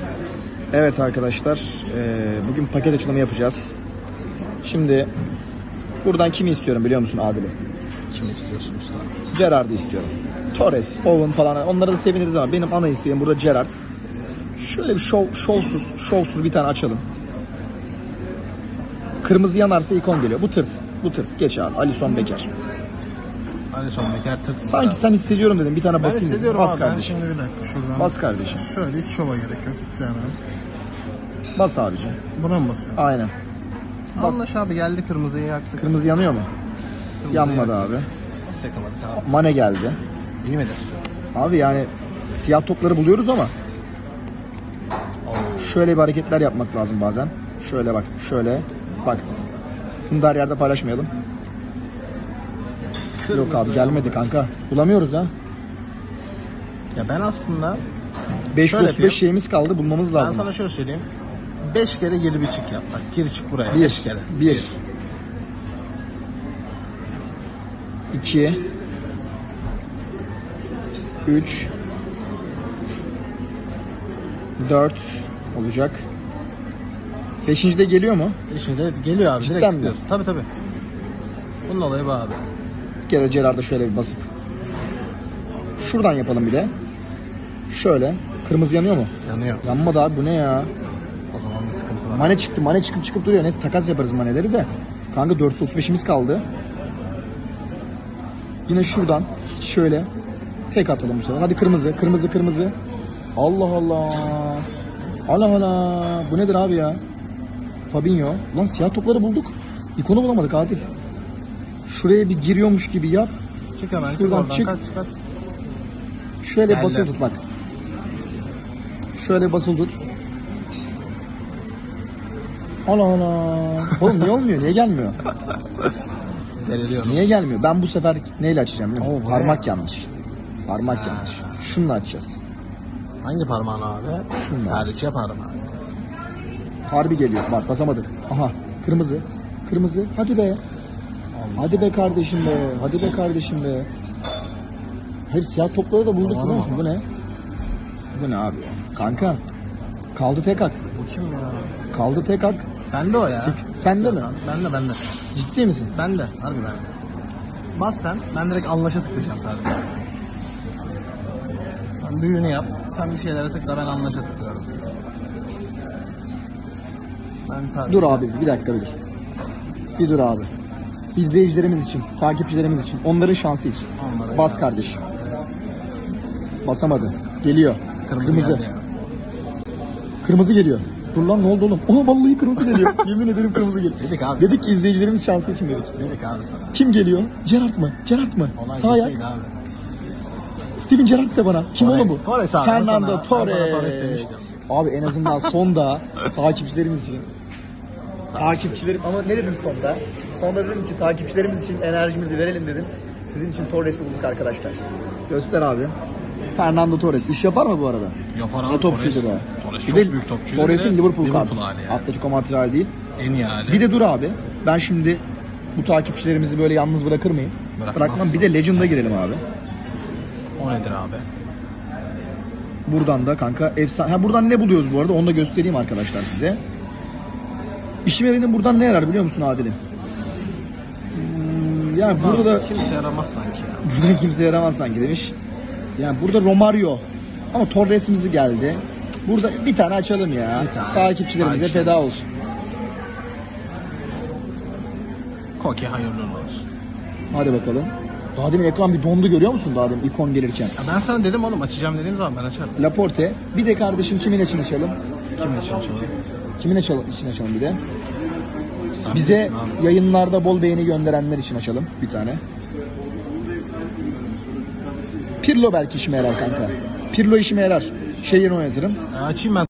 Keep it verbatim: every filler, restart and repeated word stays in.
Evet arkadaşlar, e, bugün paket açılımı yapacağız. Şimdi buradan kimi istiyorum biliyor musun Adil'im? Kimi istiyorsun usta? Gerrard'ı istiyorum. Torres, Owen falan, onlara da seviniriz ama benim ana isteğim burada Gerrard. Şöyle bir şov, şovsuz, şovsuz bir tane açalım. Kırmızı yanarsa ikon geliyor. Bu tırt, bu tırt. Geç abi, Alisson Becker. Alisson Becker tırt. Sanki sen hissediyorum dedim, bir tane ben basayım dedim. hissediyorum Bas abi. Ben kardeşim. şimdi bir dakika şuradan. Bas kardeşim. Şöyle hiç şova gerek yok. Hiç sevmem. Bas abicim. Buna mı basıyorum? Aynen. Bas. Anlaş abi, geldi, kırmızıyı yaktık. Kırmızı yanıyor mu? Kırmızıyı Yanmadı yaktık. abi. Nasıl yakamadık abi? Mane geldi. İyi midir? Abi yani siyah topları buluyoruz ama şöyle bir hareketler yapmak lazım bazen. Şöyle bak, şöyle bak. Bunu da her yerde paylaşmayalım. Yok abi, gelmedi kanka. Bulamıyoruz ha. Ya ben aslında beş Şöyle yüz otuz beş yapayım. şeyimiz kaldı, bulmamız ben lazım. sana şöyle söyleyeyim. beş kere gir bir çık yap. Bak, gir çık buraya. Bir, beş kere. bir. iki. üç. dört olacak. beşinci de geliyor mu? Şimdi geliyor abi. Cidden Direkt mi? tıklıyorsun. Tabii tabii. Bunun olayı bu abi. Bir kere Gerrard'a şöyle bir basıp. Şuradan yapalım bir de. Şöyle. Kırmızı yanıyor mu? Yanıyor. Yanmadı abi, bu ne ya? O zaman bir sıkıntı var. Mane çıktı. Mane çıkıp çıkıp duruyor. Neyse takas yaparız maneleri de. Kanka dört yüz otuz beşimiz kaldı. Yine şuradan şöyle tek atalım bu sefer. Hadi kırmızı, kırmızı, kırmızı. Allah Allah. Allah Allah. Bu nedir abi ya? Fabinho. Lan siyah topları bulduk. İkonu bulamadık Adil. Şuraya bir giriyormuş gibi yap. Çık hemen. Çık Şuradan oradan. çık. Kaç kaç. Şöyle Geldi. basılı tut bak. Şöyle basılı tut. Allah Allah. Oğlum niye olmuyor? Niye gelmiyor? Deliriyorum. Niye gelmiyor? Ben bu sefer neyle açacağım biliyor musun? Oo, bu Parmak ne? yanlış. Parmak Ha. yanlış. Şununla açacağız. Hangi parmağın abi? Şundan. Serçe parmağı. Harbi geliyor. Bak basamadık. Aha. Kırmızı. Kırmızı. Hadi be. Hadi be kardeşim be. Hadi be kardeşim be. Hayır, siyah topları da bulduk Aman biliyor musun? aman. Bu ne? Bu ne abi? Kanka. Kaldı tek hak. Bu kim ya? Kaldı tek hak. Bende o ya. Sende mi? Bende bende. Ciddi misin? Bende. Harbi bende. Bas sen. Ben direkt anlaşa tıklayacağım sadece. Sen büyüğünü yap. Sen bir şeylere tıkla, ben anlaşa tıklıyorum. Ben sadece... Dur abi bir dakika bir dur. Bir dur abi. İzleyicilerimiz için, takipçilerimiz için, onların şansı için. Onların Bas şansı. kardeşim. Basamadı. Geliyor. Kırmızı, Kırmızı. geldi ya. Kırmızı geliyor. Dur lan, ne oldu oğlum? Oha vallahi kırmızı geliyor. Yemin ederim kırmızı geliyor. Dedik abi. Dedik ki izleyicilerimiz şansı için dedik. Dedik abi sana. Kim geliyor? Gerrard mı? Gerrard mı? Olay Sağ ayak. bizdeydi abi. Steven Gerrard de bana. Kim Torres, oğlum bu? Torres abi, Fernando ben sana- Torres. ben sana Torres demiştim. Abi en azından sonda takipçilerimiz için. Takipçilerim ama ne dedim sonda? Sonda dedim ki takipçilerimiz için enerjimizi verelim dedim. Sizin için Torres'i bulduk arkadaşlar. Göster abi. Fernando Torres. İş yapar mı bu arada? Yapar O topçuydu da. Torres Bir çok de büyük topçuydu. Torres'in Bir de Liverpool Liverpool kartı. hali yani. Atletico Madrid değil. En iyi hali. Bir de dur abi. Ben şimdi bu takipçilerimizi böyle yalnız bırakır mıyım? Bırakmaz. Bırakmam. Bir de Legend'a girelim abi. O nedir abi? Buradan da kanka efsane. Ha buradan ne buluyoruz bu arada? Onu da göstereyim arkadaşlar size. İşime benim buradan ne yarar biliyor musun Adil'im? Hmm, yani burada da Kimse yaramaz sanki ya. buradan kimse yaramaz sanki demiş. Yani burada Romario ama Torres'imizi geldi. Burada bir tane açalım ya. Bir tane. Takipçilerimize Takipçiler. feda olsun. Koke hayırlı olsun. Hadi bakalım. Daha demin ekran bir dondu, görüyor musun daha demin ikon gelirken? Ya ben sana dedim oğlum, açacağım dediğim zaman ben açarım. Laporte. Bir de kardeşim kimin için açalım? Kimin için açalım? Kimin açalım, için açalım bir de? Sen Bize bilirsin abi. yayınlarda bol beğeni gönderenler için açalım bir tane. Pirlo belki işime yarar kanka. Pirlo işime yarar. Şey yerine oynatırım. Ya açayım ben.